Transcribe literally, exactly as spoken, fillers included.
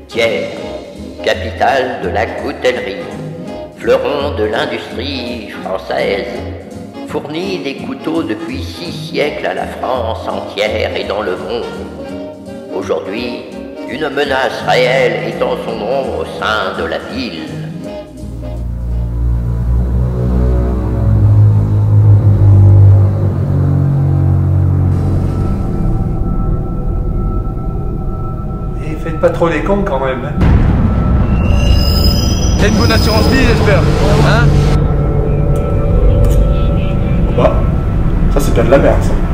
Thiers, capitale de la coutellerie, fleuron de l'industrie française, fournit des couteaux depuis six siècles à la France entière et dans le monde. Aujourd'hui, une menace réelle étend son ombre au sein de la ville. Et faites pas trop les cons quand même. Hein. T'as une bonne assurance vie, j'espère. Hein? Bah, ça c'est bien de la merde ça.